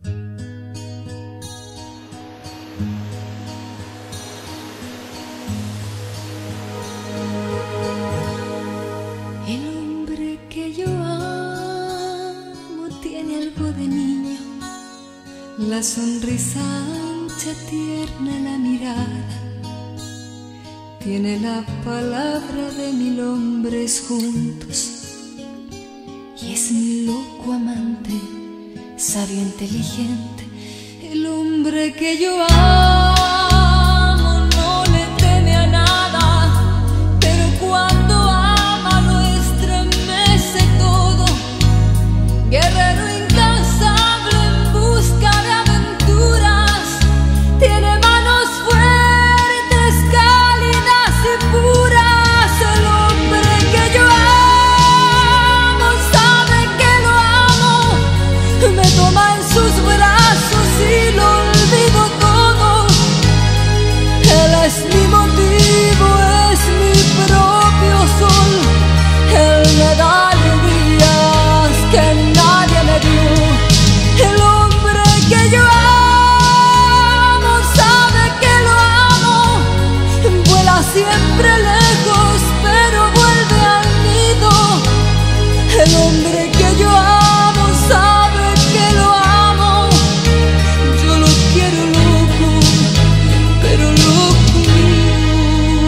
El hombre que yo amo tiene algo de niño, la sonrisa ancha, tierna, la mirada. Tiene la palabra de 1000 hombres juntos y es mi loco amante, sabio, inteligente. El hombre que yo amo no le teme a nada, pero cuando ama lo estremece todo. Guerrero incansable en busca de aventuras, tiene manos fuertes, cálidas y puras. El hombre que yo amo sabe que lo amo, me toma en sus brazos y lo olvido todo. Él es mi motivo, es mi propio sol. Él me da alegrías que nadie me dio. El hombre que yo amo sabe que lo amo, vuela siempre lejos pero vuelve al nido. El hombre que yo amo sabe que lo amo, yo lo quiero loco, pero loco mío.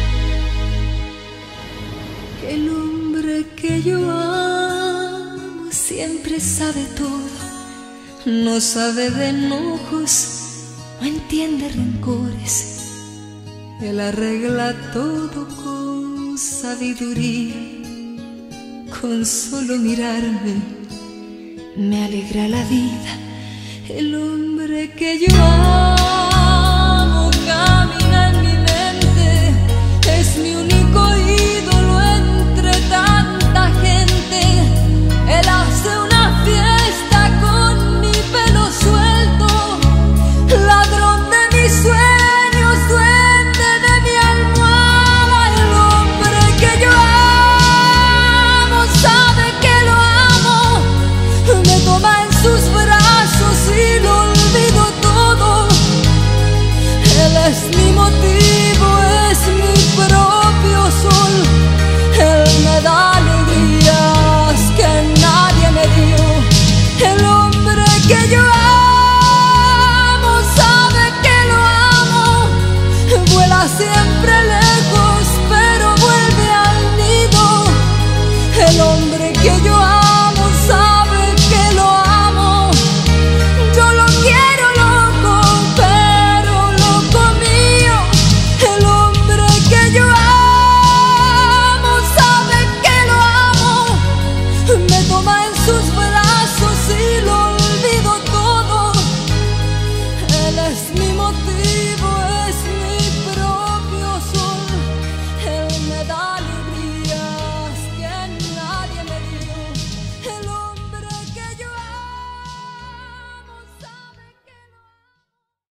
El hombre que yo amo siempre sabe todo, no sabe de enojos, no entiende rencores. Él arregla todo con sabiduría, con solo mirarme me alegra la vida. El hombre que yo amo